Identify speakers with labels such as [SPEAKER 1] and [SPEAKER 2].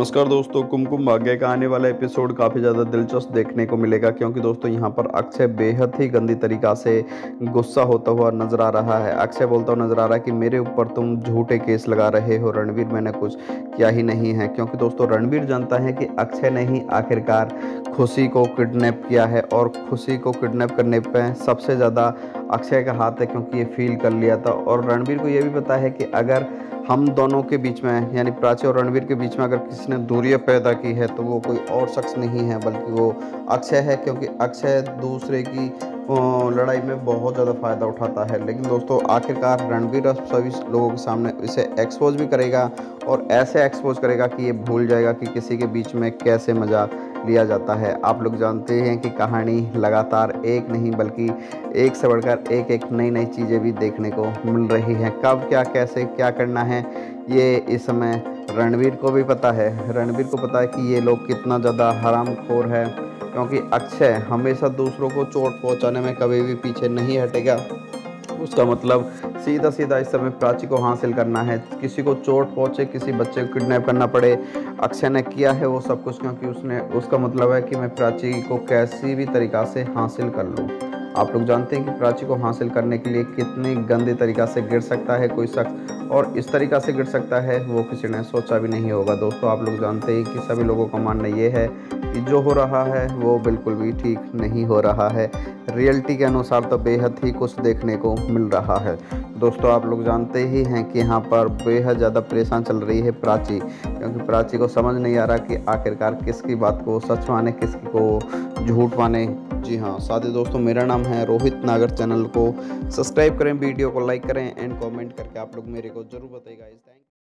[SPEAKER 1] नमस्कार दोस्तों, कुमकुम भाग्य का आने वाला एपिसोड काफ़ी ज़्यादा दिलचस्प देखने को मिलेगा क्योंकि दोस्तों यहाँ पर अक्षय बेहद ही गंदी तरीक़ा से गुस्सा होता हुआ नज़र आ रहा है। अक्षय बोलता हुआ नज़र आ रहा है कि मेरे ऊपर तुम झूठे केस लगा रहे हो रणवीर, मैंने कुछ किया ही नहीं है। क्योंकि दोस्तों रणवीर जानता है कि अक्षय ने ही आखिरकार खुशी को किडनैप किया है और खुशी को किडनैप करने पर सबसे ज़्यादा अक्षय का हाथ है, क्योंकि ये फील कर लिया था। और रणवीर को ये भी पता है कि अगर हम दोनों के बीच में यानी प्राची और रणवीर के बीच में अगर किसी ने दूरियां पैदा की है तो वो कोई और शख्स नहीं है बल्कि वो अक्षय है, क्योंकि अक्षय दूसरे की लड़ाई में बहुत ज़्यादा फ़ायदा उठाता है। लेकिन दोस्तों आखिरकार रणवीर अब सभी लोगों के सामने इसे एक्सपोज भी करेगा और ऐसे एक्सपोज करेगा कि ये भूल जाएगा कि किसी के बीच में कैसे मज़ा लिया जाता है। आप लोग जानते हैं कि कहानी लगातार एक नहीं बल्कि एक से बढ़कर एक नई नई चीज़ें भी देखने को मिल रही हैं। कब क्या कैसे क्या करना है ये इस समय रणवीर को भी पता है। रणवीर को पता है कि ये लोग कितना ज़्यादा हरामखोर है, क्योंकि अक्षय हमेशा दूसरों को चोट पहुंचाने में कभी भी पीछे नहीं हटेगा। उसका मतलब सीधा सीधा इस समय प्राची को हासिल करना है। किसी को चोट पहुंचे, किसी बच्चे को किडनैप करना पड़े, अक्षय ने किया है वो सब कुछ, क्योंकि उसका मतलब है कि मैं प्राची को कैसी भी तरीक़ा से हासिल कर लूँ। आप लोग जानते हैं कि प्राची को हासिल करने के लिए कितनी गंदे तरीक़ा से गिर सकता है कोई शख्स, और इस तरीक़ा से गिर सकता है वो किसी ने सोचा भी नहीं होगा। दोस्तों आप लोग जानते हैं कि सभी लोगों का मानना ये है कि जो हो रहा है वो बिल्कुल भी ठीक नहीं हो रहा है। रियलिटी के अनुसार तो बेहद ही कुछ देखने को मिल रहा है। दोस्तों आप लोग जानते ही हैं कि यहाँ पर बेहद ज़्यादा परेशान चल रही है प्राची, क्योंकि प्राची को समझ नहीं आ रहा कि आखिरकार किसकी बात को सच माने, किसकी को झूठ माने। जी हाँ साथी दोस्तों, मेरा नाम है रोहित नागर। चैनल को सब्सक्राइब करें, वीडियो को लाइक करें एंड कमेंट करके आप लोग मेरे को ज़रूर बताइएगा।